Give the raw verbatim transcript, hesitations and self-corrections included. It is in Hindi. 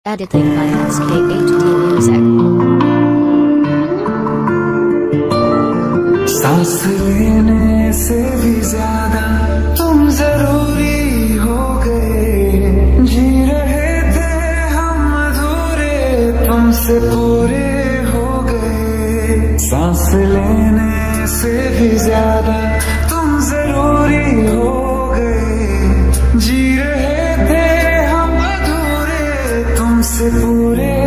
Editing by S K H D Music. सांस लेने से भी ज्यादा तुम जरूरी हो गए, जी रहे थे हम अधूरे, तुमसे पूरे हो गए। सांस लेने से भी ज्यादा तुम जरूरी हो गए, जी रहे थे हम अधूरे, तुमसे पूरे